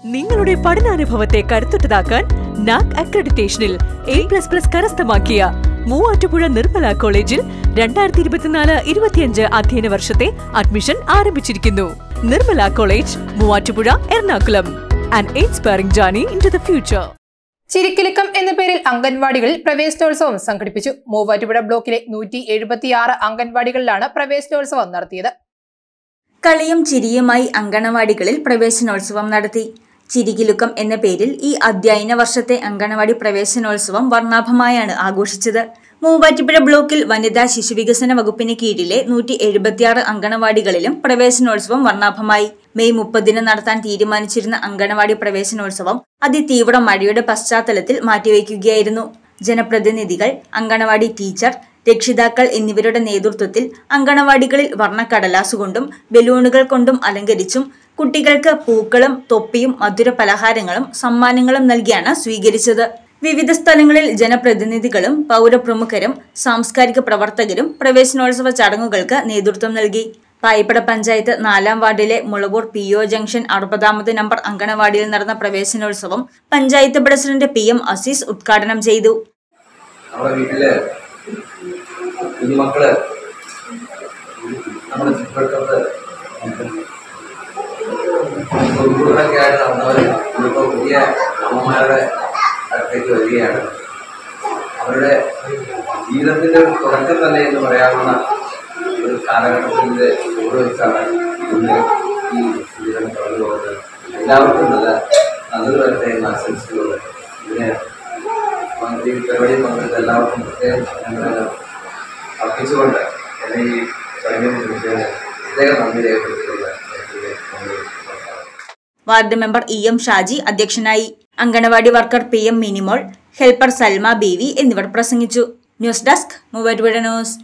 നിങ്ങളുടെ പഠനാനുഭവത്തെ കരുത്തുറ്റതാക്കാൻ NAAC അക്രഡിറ്റേഷനിൽ A++ കരസ്ഥമാക്കിയ മൂവാറ്റുപുഴ നിർമ്മല കോളേജിൽ 2024-25 അധ്യയന വർഷത്തെ അഡ്മിഷൻ ആരംഭിച്ചിരിക്കുന്നു. Nirmala college, Muvattupuzha, Ernakulam. An inspiring journey into the future. ചിരിക്കിലുക്കം എന്ന പേരിൽ അംഗൻവാടികളിൽ പ്രവേശനോത്സവം സംഘടിപ്പിച്ചു. മൂവാറ്റുപുഴ ബ്ലോക്കിലെ 176 അംഗൻവാടികളിലാണ് പ്രവേശനോത്സവം നടത്തിയത്. കളിയും ചിരിയുമായി അങ്കണവാടികളിൽ പ്രവേശനോത്സവം നടത്തി. ചിരികിലുക്കം എന്ന പേരിൽ ഈ അധ്യയന വർഷത്തെ അങ്കണവാടി പ്രവേശനോത്സവം വർണ്ണാഭമായാണ് ആഘോഷിച്ചത്. മൂവാറ്റുപുഴ ബ്ലോക്കിൽ വനിതാ ശിശുവികസന വകുപ്പിന് കീഴിലെ 176 അങ്കണവാടികളിലും പ്രവേശനോത്സവം വർണ്ണാഭമായി. മെയ് 30 നടത്താൻ തീരുമാനിച്ചിരുന്ന അങ്കണവാടി പ്രവേശനോത്സവം അതിതീവ്ര മഴയുടെ പശ്ചാത്തലത്തിൽ മാറ്റിവെക്കുകയായിരുന്നു. ജനപ്രതിനിധികൾ, അങ്കണവാടി ടീച്ചർ, രക്ഷിതാക്കൾ എന്നിവരുടെ നേതൃത്വത്തിൽ അങ്കണവാടികളിൽ വർണ്ണക്കടലാസുകൊണ്ടും ബലൂണുകൾ കൊണ്ടും അലങ്കരിച്ചും കുട്ടികൾക്ക് പൂക്കളും തൊപ്പിയും മധുര പലഹാരങ്ങളും സമ്മാനങ്ങളും നൽകിയാണ് സ്വീകരിച്ചത്. വിവിധ സ്ഥലങ്ങളിൽ ജനപ്രതിനിധികളും പൗരപ്രമുഖരും സാംസ്കാരിക പ്രവർത്തകരും പ്രവേശനോത്സവ ചടങ്ങുകൾക്ക് നേതൃത്വം നൽകി. പായിപ്പട പഞ്ചായത്ത് 4-ാം വാർഡിലെ മുളവൂർ PO ജംഗ്ഷൻ 60ാമത് നമ്പർ അങ്കണവാടിയിൽ നടന്ന പ്രവേശനോത്സവം പഞ്ചായത്ത് പ്രസിഡന്റ് PM അസീസ് ഉദ്ഘാടനം ചെയ്തു. പുതിയ അമ്മമാരുടെ അടുത്തേക്ക് വരികയാണ്. അവരുടെ ജീവിതത്തിന്റെ ഒരു തുടക്കം തന്നെ എന്ന് പറയാവുന്ന ഒരു കാലഘട്ടത്തിന്റെ ഓരോ വെച്ചാണ് ഇന്ന് ഈ ജീവിതം കടന്നു പോകുന്നത്. എല്ലാവർക്കും നല്ലൊരു വരട്ടെ എന്ന ആശംസകളോട് ഇതിനെ ഈ പരിപാടി പങ്കെടുത്ത എല്ലാവർക്കും പ്രത്യേകം അർപ്പിച്ചുകൊണ്ട് എന്നെ ഈ ചടങ്ങിൽ പ്രത്യേകം നന്ദി രേഖപ്പെടുത്തിയുള്ള വാർഡ് മെമ്പർ EM ഷാജി അധ്യക്ഷനായി. അങ്കണവാടി worker PM Minimol, helper Salma Bevi എന്നിവർ പ്രസംഗിച്ചു. News desk, Muvattupuzha news.